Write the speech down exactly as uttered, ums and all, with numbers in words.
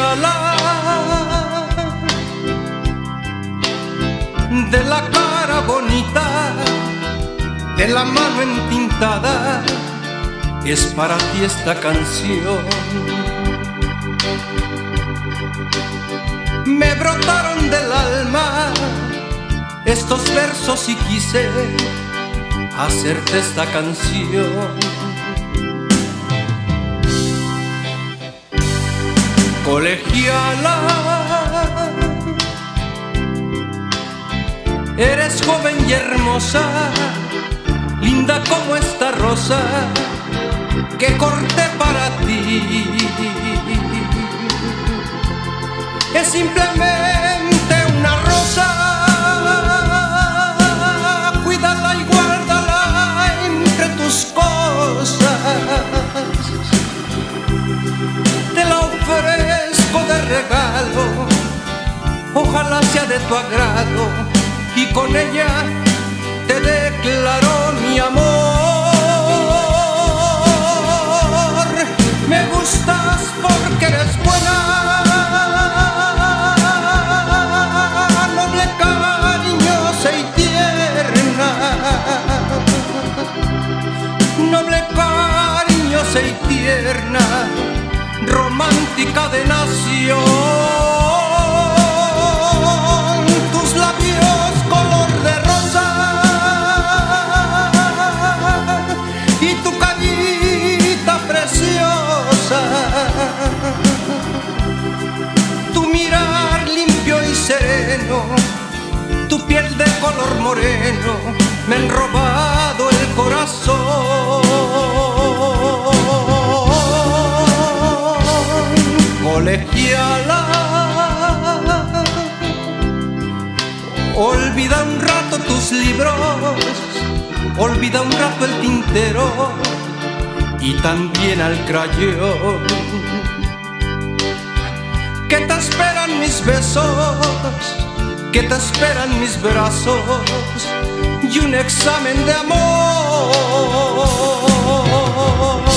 colegiala, de la cara bonita, de la mano entintada, es para ti esta canción. Me brotaron del alma estos versos y quise hacerte esta canción. Colegiala, eres joven y hermosa, linda como esta rosa que corté para ti. Es simplemente una rosa, cuídala y guárdala entre tus cosas. Te la ofrezco de regalo, ojalá sea de tu agrado, y con ella te declaro mi amor. Me gustas porque eres buena, noble, cariñosa y tierna, noble, cariñosa y tierna, romántica de nación. Tus labios color de rosa y tu carita preciosa, tu mirar limpio y sereno, tu piel de color moreno, me han robado el corazón. Colegiala, olvida un rato tus libros, olvida un rato el tintero y también al crayón. Que te esperan mis besos, que te esperan mis brazos y un examen de amor.